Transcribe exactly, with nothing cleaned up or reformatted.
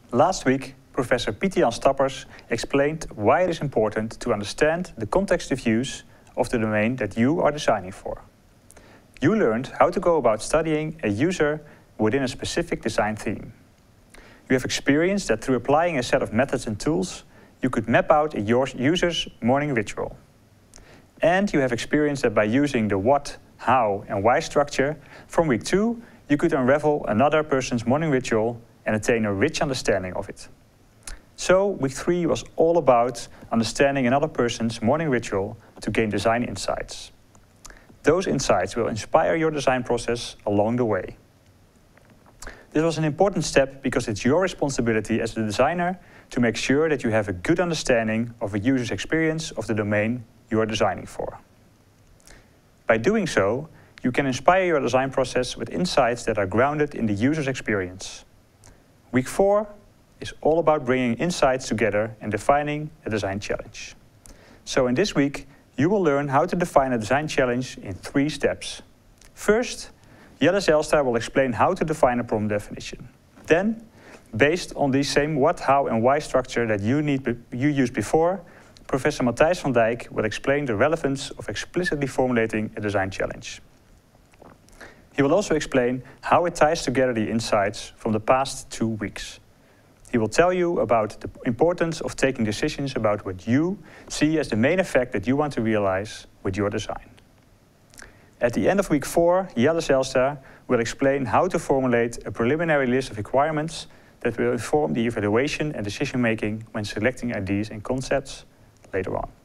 Last week, Professor Pieter-Jan Stappers explained why it is important to understand the context of use of the domain that you are designing for. You learned how to go about studying a user within a specific design theme. You have experienced that through applying a set of methods and tools, you could map out a user's morning ritual. And you have experienced that by using the what, how, and why structure, from week two, you could unravel another person's morning ritual and attain a rich understanding of it. So, week three was all about understanding another person's morning ritual to gain design insights. Those insights will inspire your design process along the way. This was an important step because it's your responsibility as the designer to make sure that you have a good understanding of a user's experience of the domain you are designing for. By doing so, you can inspire your design process with insights that are grounded in the user's experience. Week four is all about bringing insights together and defining a design challenge. So in this week, you will learn how to define a design challenge in three steps. First, Jelle Zijlstra will explain how to define a problem definition. Then, based on the same what, how, and why structure that you, need, you used before, Professor Matthijs van Dijk will explain the relevance of explicitly formulating a design challenge. He will also explain how it ties together the insights from the past two weeks. He will tell you about the importance of taking decisions about what you see as the main effect that you want to realize with your design. At the end of week four, Jelle Zijlstra will explain how to formulate a preliminary list of requirements that will inform the evaluation and decision-making when selecting ideas and concepts later on.